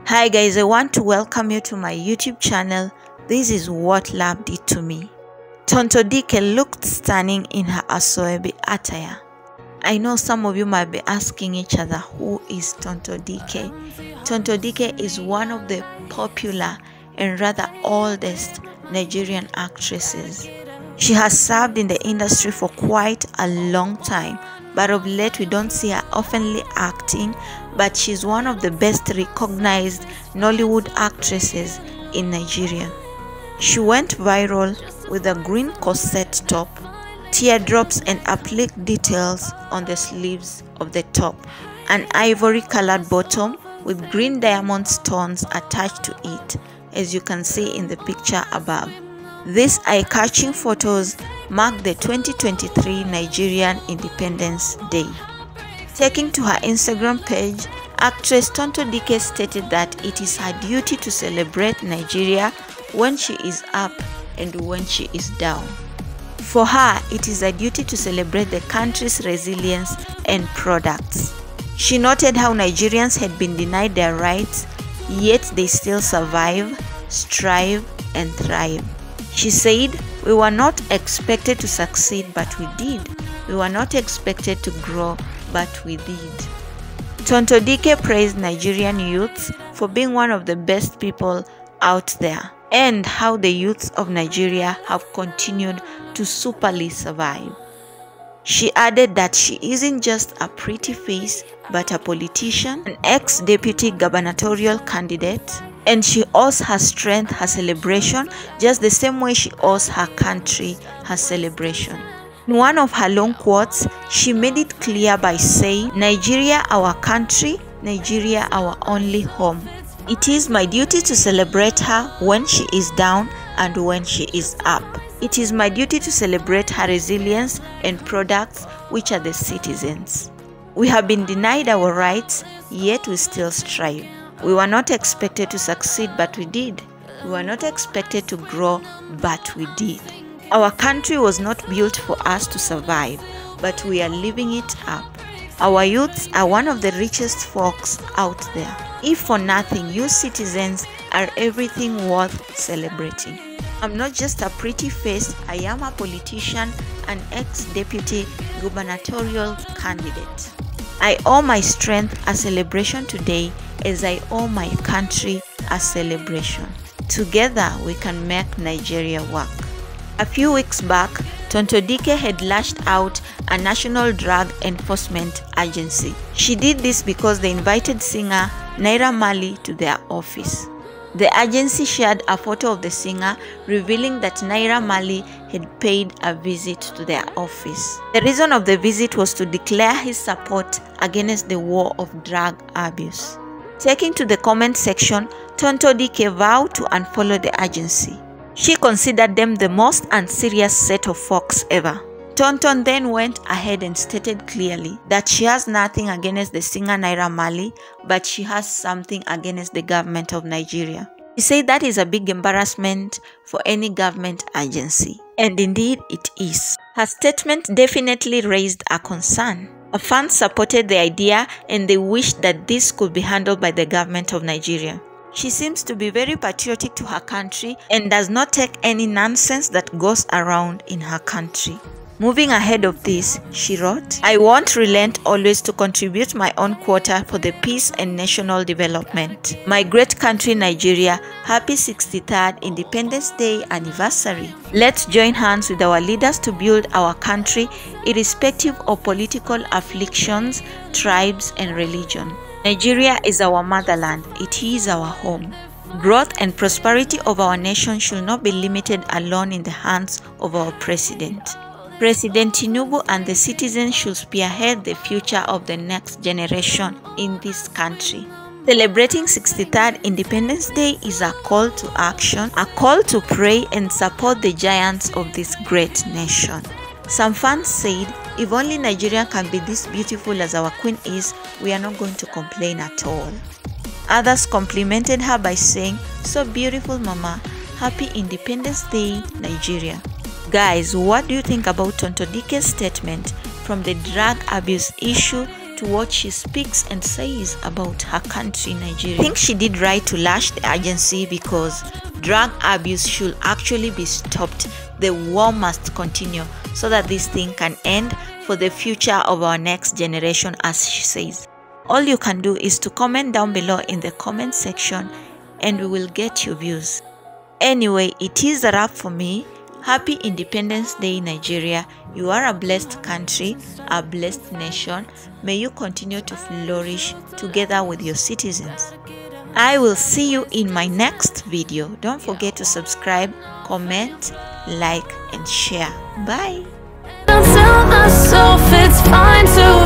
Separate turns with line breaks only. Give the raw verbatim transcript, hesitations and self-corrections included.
Hi guys, I want to welcome you to my YouTube channel. This is what love did to me. Tonto Dikeh looked stunning in her Asoebi attire. I know some of you might be asking each other, who is Tonto Dikeh? Tonto Dikeh is one of the popular and rather oldest Nigerian actresses. She has served in the industry for quite a long time, but of late we don't see her oftenly acting, but she's one of the best recognized Nollywood actresses in Nigeria. She went viral with a green corset top, teardrops and applique details on the sleeves of the top, an ivory colored bottom with green diamond stones attached to it, as you can see in the picture above. These eye-catching photos mark the twenty twenty-three Nigerian Independence Day. Taking to her Instagram page, actress Tonto Dikeh stated that it is her duty to celebrate Nigeria when she is up and when she is down. For her, it is a duty to celebrate the country's resilience and products. She noted how Nigerians had been denied their rights, yet they still survive, strive, and thrive. She said, "We were not expected to succeed, but we did. We were not expected to grow, but we did." Tonto Dikeh praised Nigerian youths for being one of the best people out there, and how the youths of Nigeria have continued to superly survive. She added that she isn't just a pretty face, but a politician, an ex-deputy gubernatorial candidate, and she owes her strength her celebration just the same way she owes her country her celebration. In one of her long quotes, she made it clear by saying, "Nigeria our country, Nigeria our only home. It is my duty to celebrate her when she is down and when she is up. It is my duty to celebrate her resilience and products, which are the citizens. We have been denied our rights, yet we still strive. We were not expected to succeed, but we did. We were not expected to grow, but we did. Our country was not built for us to survive, but we are living it up. Our youths are one of the richest folks out there. If for nothing, you citizens are everything worth celebrating. I'm not just a pretty face, I am a politician, an ex-deputy gubernatorial candidate. I owe my strength a celebration today, as I owe my country a celebration. Together we can make Nigeria work." A few weeks back, Tonto Dikeh had lashed out a National Drug Enforcement Agency. She did this because they invited singer Naira Marley to their office. The agency shared a photo of the singer, revealing that Naira Marley had paid a visit to their office. The reason of the visit was to declare his support against the war of drug abuse. Taking to the comment section, Tonto Dikeh vowed to unfollow the agency. She considered them the most unserious set of folks ever. Tonton then went ahead and stated clearly that she has nothing against the singer Naira Marley, but she has something against the government of Nigeria. She said that is a big embarrassment for any government agency. And indeed it is. Her statement definitely raised a concern. Her fans supported the idea and they wished that this could be handled by the government of Nigeria. She seems to be very patriotic to her country and does not take any nonsense that goes around in her country. Moving ahead of this, she wrote, "I won't relent always to contribute my own quota for the peace and national development. My great country Nigeria, happy sixty-third Independence Day anniversary. Let's join hands with our leaders to build our country irrespective of political afflictions, tribes and religion. Nigeria is our motherland, it is our home. Growth and prosperity of our nation should not be limited alone in the hands of our president. President Tinubu and the citizens should spearhead the future of the next generation in this country. Celebrating sixty-third Independence Day is a call to action, a call to pray and support the giants of this great nation." Some fans said, "If only Nigeria can be this beautiful as our queen is, we are not going to complain at all." Others complimented her by saying, "So beautiful, Mama. Happy Independence Day, Nigeria." Guys, what do you think about Tonto Dikeh's statement from the drug abuse issue to what she speaks and says about her country, Nigeria. I think she did right to lash the agency because drug abuse should actually be stopped. The war must continue so that this thing can end for the future of our next generation, as she says. All you can do is to comment down below in the comment section and we will get your views. Anyway, it is a wrap for me. Happy Independence Day, Nigeria. You are a blessed country, a blessed nation. May you continue to flourish together with your citizens. I will see you in my next video. Don't forget to subscribe, comment, like, and share. Bye.
Don't tell myself it's fine to